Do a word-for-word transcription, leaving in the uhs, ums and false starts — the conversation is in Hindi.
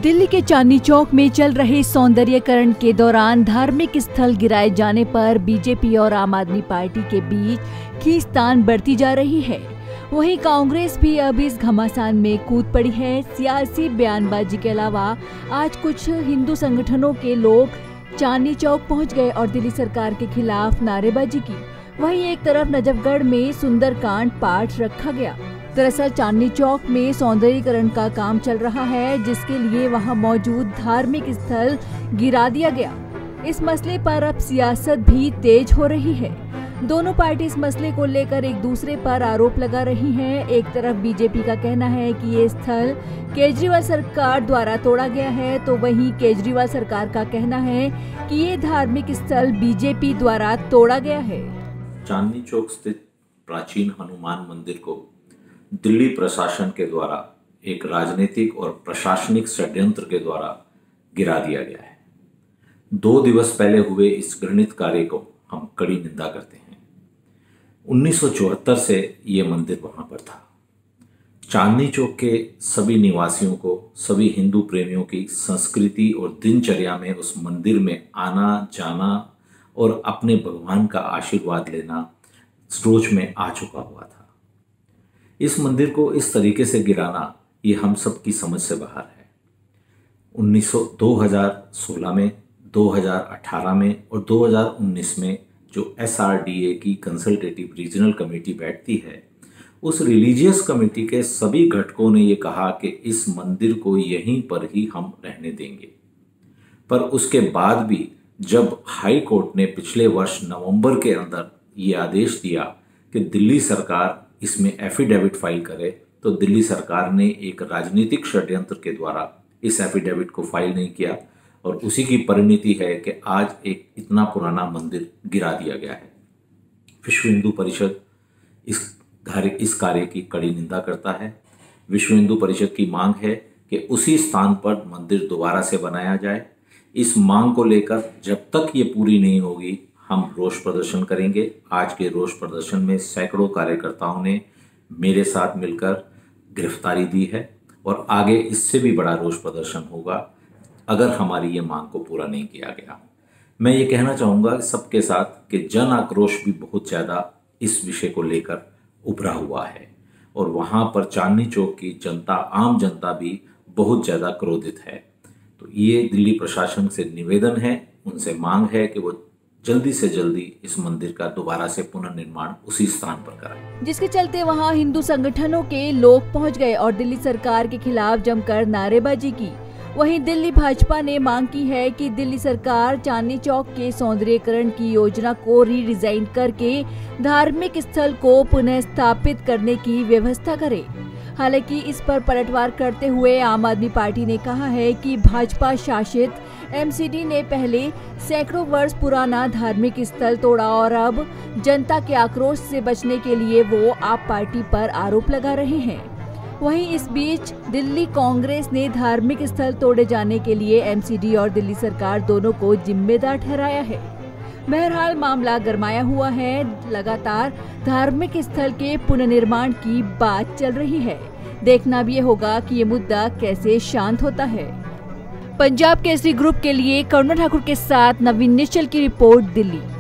दिल्ली के चांदनी चौक में चल रहे सौंदर्यीकरण के दौरान धार्मिक स्थल गिराए जाने पर बीजेपी और आम आदमी पार्टी के बीच खींचतान बढ़ती जा रही है। वहीं कांग्रेस भी अब इस घमासान में कूद पड़ी है। सियासी बयानबाजी के अलावा आज कुछ हिंदू संगठनों के लोग चांदनी चौक पहुंच गए और दिल्ली सरकार के खिलाफ नारेबाजी की। वहीं एक तरफ नजफगढ़ में सुंदरकांड पाठ रखा गया। दरअसल चांदनी चौक में सौंदर्यीकरण का काम चल रहा है, जिसके लिए वहां मौजूद धार्मिक स्थल गिरा दिया गया। इस मसले पर अब सियासत भी तेज हो रही है। दोनों पार्टी इस मसले को लेकर एक दूसरे पर आरोप लगा रही हैं। एक तरफ बीजेपी का कहना है कि ये स्थल केजरीवाल सरकार द्वारा तोड़ा गया है, तो वहीं केजरीवाल सरकार का कहना है कि ये धार्मिक स्थल बीजेपी द्वारा तोड़ा गया है। चांदनी चौक स्थित प्राचीन हनुमान मंदिर को दिल्ली प्रशासन के द्वारा एक राजनीतिक और प्रशासनिक षड्यंत्र के द्वारा गिरा दिया गया है। दो दिवस पहले हुए इस घृणित कार्य को हम कड़ी निंदा करते हैं। उन्नीस सौ चौहत्तर से ये मंदिर वहां पर था। चांदनी चौक के सभी निवासियों को, सभी हिंदू प्रेमियों की संस्कृति और दिनचर्या में उस मंदिर में आना जाना और अपने भगवान का आशीर्वाद लेना सोच में आ चुका हुआ था। इस मंदिर को इस तरीके से गिराना ये हम सब की समझ से बाहर है। उन्नीस सौ दो हज़ार सोलह में, दो हज़ार अठारह में और दो हज़ार उन्नीस में जो एस आर डी ए की कंसल्टेटिव रीजनल कमेटी बैठती है, उस रिलीजियस कमेटी के सभी घटकों ने ये कहा कि इस मंदिर को यहीं पर ही हम रहने देंगे। पर उसके बाद भी जब हाई कोर्ट ने पिछले वर्ष नवंबर के अंदर ये आदेश दिया कि दिल्ली सरकार इसमें एफिडेविट फाइल करे, तो दिल्ली सरकार ने एक राजनीतिक षड्यंत्र के द्वारा इस एफिडेविट को फाइल नहीं किया और उसी की परिणति है कि आज एक इतना पुराना मंदिर गिरा दिया गया है। विश्व हिंदू परिषद इस कार्य इस कार्य की कड़ी निंदा करता है। विश्व हिंदू परिषद की मांग है कि उसी स्थान पर मंदिर दोबारा से बनाया जाए। इस मांग को लेकर जब तक ये पूरी नहीं होगी, हम रोष प्रदर्शन करेंगे। आज के रोष प्रदर्शन में सैकड़ों कार्यकर्ताओं ने मेरे साथ मिलकर गिरफ्तारी दी है और आगे इससे भी बड़ा रोष प्रदर्शन होगा अगर हमारी ये मांग को पूरा नहीं किया गया। मैं ये कहना चाहूँगा सबके साथ कि जन आक्रोश भी बहुत ज़्यादा इस विषय को लेकर उभरा हुआ है और वहाँ पर चांदनी चौक की जनता, आम जनता भी बहुत ज़्यादा क्रोधित है। तो ये दिल्ली प्रशासन से निवेदन है, उनसे मांग है कि वो जल्दी से जल्दी इस मंदिर का दोबारा से पुनर्निर्माण उसी स्थान पर कराएं। जिसके चलते वहां हिंदू संगठनों के लोग पहुंच गए और दिल्ली सरकार के खिलाफ जमकर नारेबाजी की। वहीं दिल्ली भाजपा ने मांग की है कि दिल्ली सरकार चांदनी चौक के सौंदर्यीकरण की योजना को री डिजाइन करके धार्मिक स्थल को पुनः स्थापित करने की व्यवस्था करे। हालांकि इस पर पलटवार करते हुए आम आदमी पार्टी ने कहा है कि भाजपा शासित एम सी डी ने पहले सैकड़ों वर्ष पुराना धार्मिक स्थल तोड़ा और अब जनता के आक्रोश से बचने के लिए वो आप पार्टी पर आरोप लगा रहे हैं। वहीं इस बीच दिल्ली कांग्रेस ने धार्मिक स्थल तोड़े जाने के लिए एम सी डी और दिल्ली सरकार दोनों को जिम्मेदार ठहराया है। बहरहाल मामला गरमाया हुआ है। लगातार धार्मिक स्थल के पुनर्निर्माण की बात चल रही है। देखना भी ये होगा कि ये मुद्दा कैसे शांत होता है। पंजाब केसरी ग्रुप के लिए करुणा ठाकुर के साथ नवीन निश्चल की रिपोर्ट, दिल्ली।